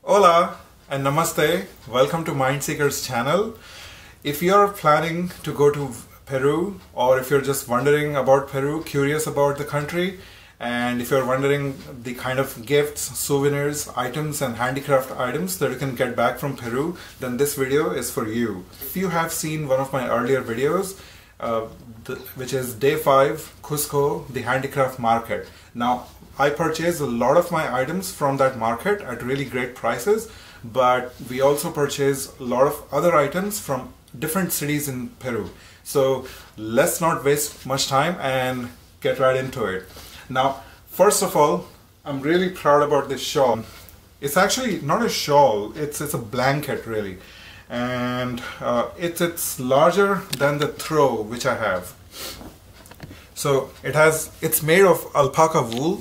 Hola and namaste. Welcome to Mindseekers channel. If you're planning to go to Peru, or if you're just wondering about Peru, curious about the country, and if you're wondering the kind of gifts, souvenirs, items and handicraft items that you can get back from Peru, then this video is for you. If you have seen one of my earlier videos, which is Day 5 Cusco, the handicraft market. Now, I purchased a lot of my items from that market at really great prices, but we also purchased a lot of other items from different cities in Peru. So let's not waste much time and get right into it. Now, first of all, I'm really proud about this shawl. It's actually not a shawl, it's a blanket really. And it's larger than the throw which I have. So it's made of alpaca wool.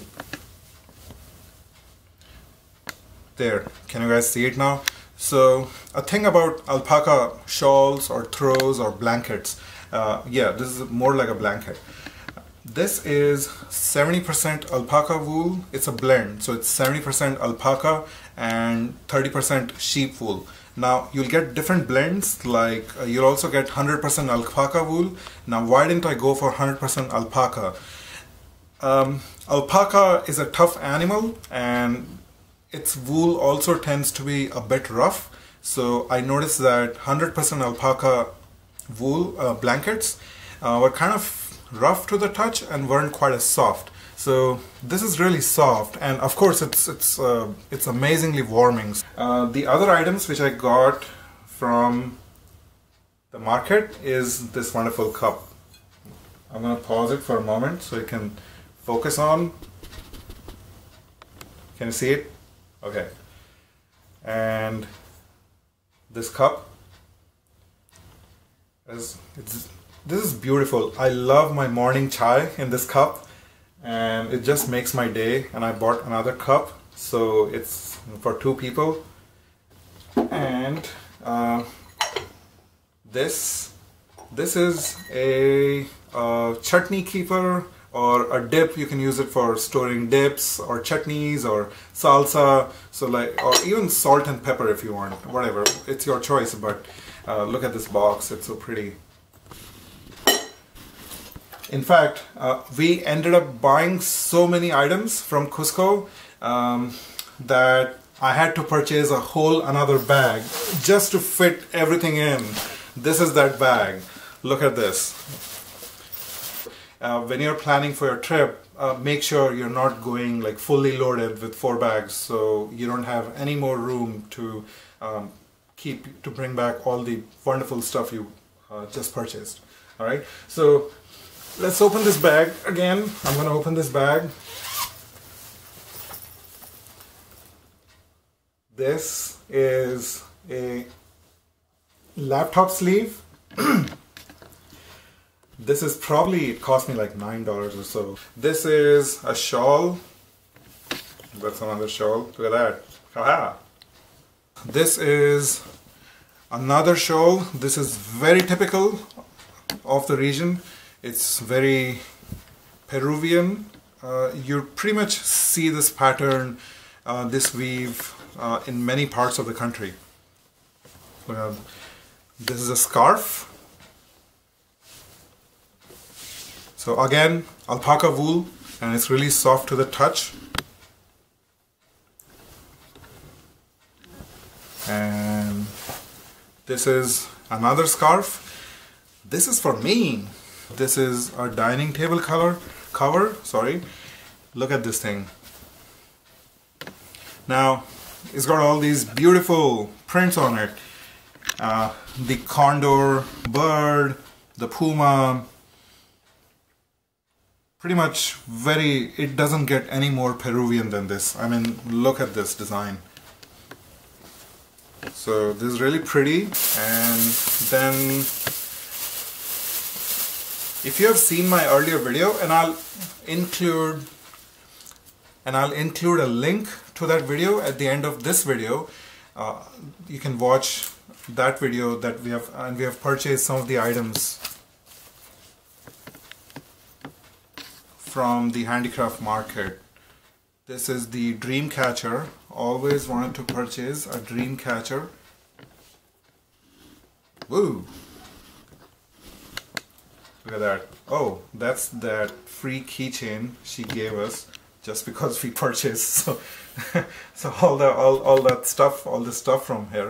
There, can you guys see it now? So a thing about alpaca shawls or throws or blankets, yeah, this is more like a blanket. This is 70% alpaca wool. It's a blend, so it's 70% alpaca and 30% sheep wool. Now you'll get different blends, like you'll also get 100% alpaca wool. Now why didn't I go for 100% alpaca? Alpaca is a tough animal and its wool also tends to be a bit rough. So I noticed that 100% alpaca wool blankets were kind of rough to the touch and weren't quite as soft. So this is really soft, and of course it's amazingly warming. The other items which I got from the market is this wonderful cup. I'm going to pause it for a moment so you can focus on. Can you see it? Okay. And this cup this is beautiful. I love my morning chai in this cup, and it just makes my day. And I bought another cup, so it's for two people. And this is a chutney keeper, or a dip. You can use it for storing dips or chutneys or salsa, so like, or even salt and pepper if you want, whatever, it's your choice. But look at this box, it's so pretty. In fact, we ended up buying so many items from Cusco that I had to purchase a whole another bag just to fit everything in. This is that bag. Look at this. When you're planning for your trip, make sure you're not going like fully loaded with 4 bags, so you don't have any more room to bring back all the wonderful stuff you just purchased. All right, so let's open this bag again. I'm going to open this bag. This is a laptop sleeve. This is probably, it cost me like $9 or so. This is a shawl. That's another shawl. Look at that. Haha. This is another shawl. This is very typical of the region. It's very Peruvian. You pretty much see this pattern, this weave in many parts of the country. This is a scarf. So again, alpaca wool, and it's really soft to the touch. And this is another scarf. This is for me. This is a dining table cover. Sorry. Look at this thing. Now, it's got all these beautiful prints on it. The condor bird, the puma. Pretty much it doesn't get any more Peruvian than this. I mean, look at this design. So this is really pretty. And then if you have seen my earlier video, and I'll include a link to that video at the end of this video, you can watch that video that we have purchased some of the items from the handicraft market. This is the dream catcher always wanted to purchase a dream catcher. Woo! Look at that. Oh, that's that free keychain she gave us just because we purchased. So, so all that stuff, all the stuff from here.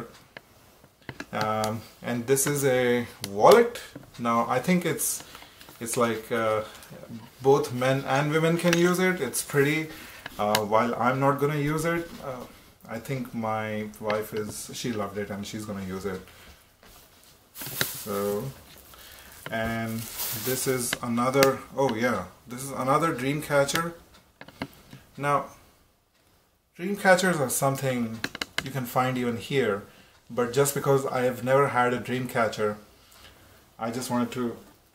And this is a wallet. Now I think it's like both men and women can use it. It's pretty. While I'm not gonna use it, I think my wife she loved it and she's gonna use it. So, and this is another, oh yeah, this is another dream catcher. Now, dream catchers are something you can find even here, but just because I have never had a dream catcher, I just wanted to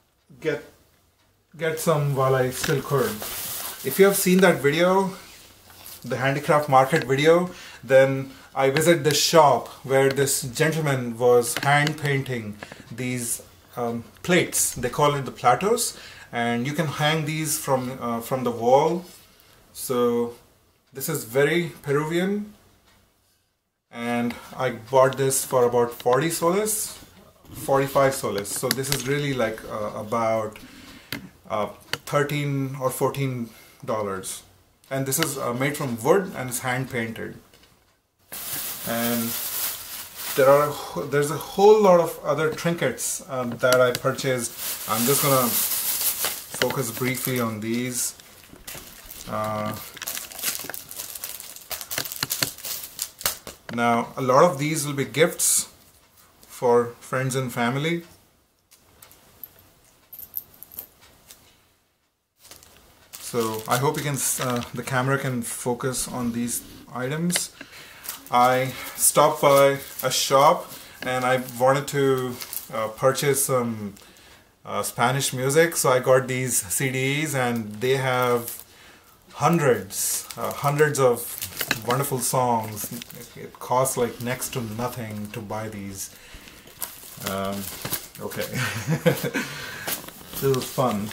get some while I still could. If you have seen that video, the handicraft market video, then I visited this shop where this gentleman was hand painting these plates. They call it the platos, and you can hang these from the wall. So this is very Peruvian, and I bought this for about 40 soles, 45 soles. So this is really like about $13 or $14. And this is made from wood and it's hand painted. And there's a whole lot of other trinkets that I purchased. I'm just gonna focus briefly on these. Now a lot of these will be gifts for friends and family. So I hope you can, the camera can focus on these items. I stopped by a shop and I wanted to purchase some Spanish music, so I got these CDs, and they have hundreds of wonderful songs. It costs like next to nothing to buy these. Okay, this is fun.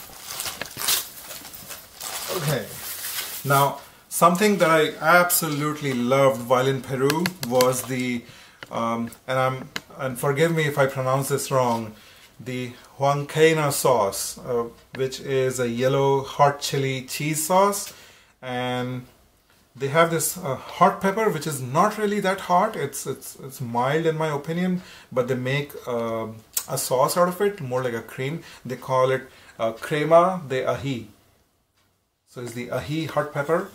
Okay, now something that I absolutely loved while in Peru was the, and forgive me if I pronounce this wrong, the Huancaina sauce, which is a yellow hot chili cheese sauce, and they have this hot pepper which is not really that hot. It's mild in my opinion, but they make a sauce out of it, more like a cream. They call it crema de ají. So it's the ají hot pepper.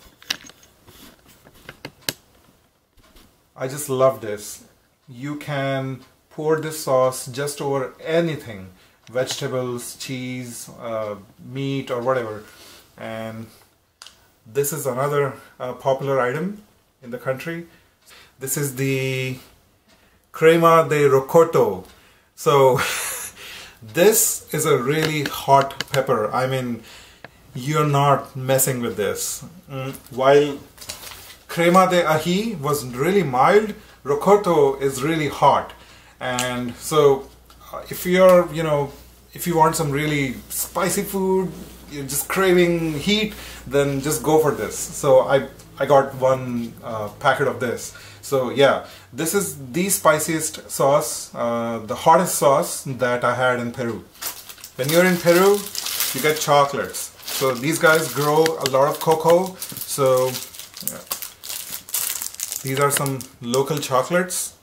I just love this. You can pour this sauce just over anything, vegetables, cheese, meat, or whatever. And this is another popular item in the country. This is the crema de rocoto. So this is a really hot pepper. I mean, you're not messing with this. While crema de ají was really mild, rocoto is really hot. And so if you're, if you want some really spicy food, you're just craving heat, then just go for this. So I got one packet of this. So yeah, this is the spiciest sauce, the hottest sauce that I had in Peru. When you're in Peru, you get chocolates. So these guys grow a lot of cocoa. So yeah. These are some local chocolates.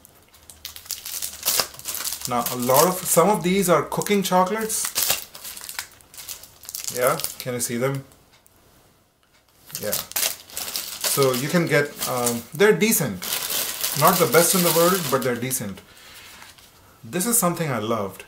Now some of these are cooking chocolates. Yeah, can you see them? Yeah. So you can get, they're decent. Not the best in the world, but they're decent. This is something I loved.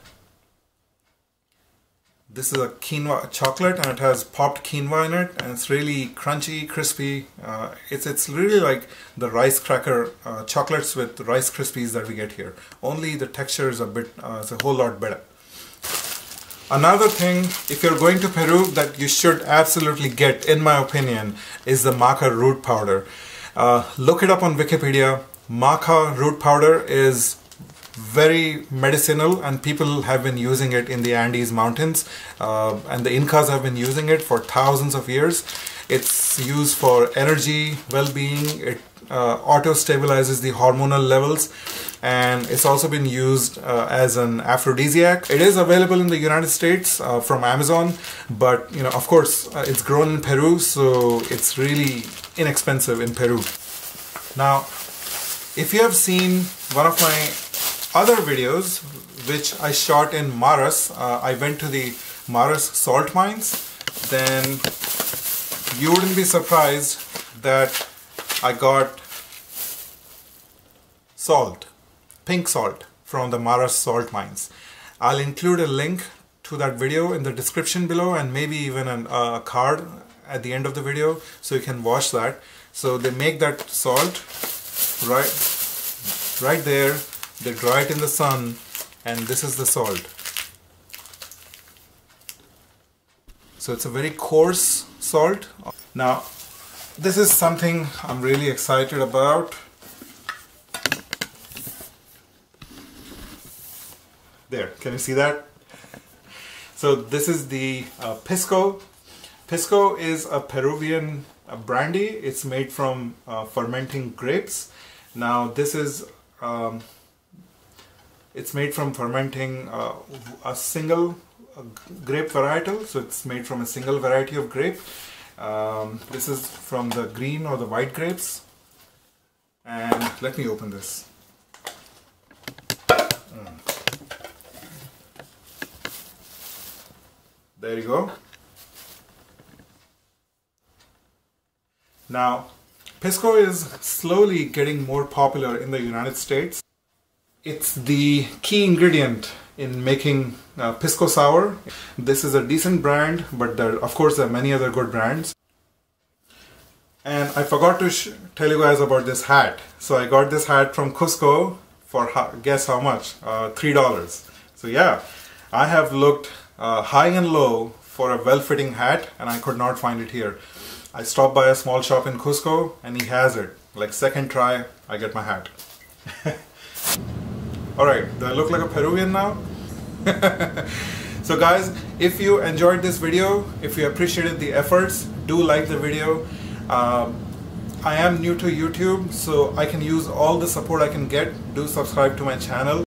This is a quinoa chocolate, and it has popped quinoa in it, and it's really crunchy, crispy. It's really like the rice cracker chocolates with Rice Krispies that we get here. Only the texture is it's a whole lot better. Another thing, if you're going to Peru, that you should absolutely get, in my opinion, is the maca root powder. Look it up on Wikipedia. Maca root powder is very medicinal, and people have been using it in the Andes mountains, and the Incas have been using it for thousands of years. It's used for energy, well-being. auto stabilizes the hormonal levels, and it's also been used as an aphrodisiac. It is available in the United States from Amazon, but of course it's grown in Peru, so it's really inexpensive in Peru. Now, if you have seen one of my other videos which I shot in Maras, I went to the Maras salt mines, then you wouldn't be surprised that I got salt, pink salt from the Maras salt mines. I'll include a link to that video in the description below, and maybe even a card at the end of the video so you can watch that. So they make that salt right there, they dry it in the sun, and this is the salt. So it's a very coarse salt. Now this is something I'm really excited about. There, can you see that? So this is the Pisco. Pisco is a Peruvian brandy. It's made from fermenting grapes. Now this is it's made from fermenting a single grape varietal, so it's made from a single variety of grape. This is from the green or the white grapes, and let me open this. There you go. Now, Pisco is slowly getting more popular in the United States. It's the key ingredient in making Pisco Sour. This is a decent brand, but of course there are many other good brands. And I forgot to tell you guys about this hat. So I got this hat from Cusco for, guess how much? $3. So yeah, I have looked high and low for a well-fitting hat, and I could not find it here. I stopped by a small shop in Cusco and he has it. Like second try, I get my hat. Alright, do I look like a Peruvian now? So guys, if you enjoyed this video, if you appreciated the efforts, do like the video. I am new to YouTube, so I can use all the support I can get. Do subscribe to my channel.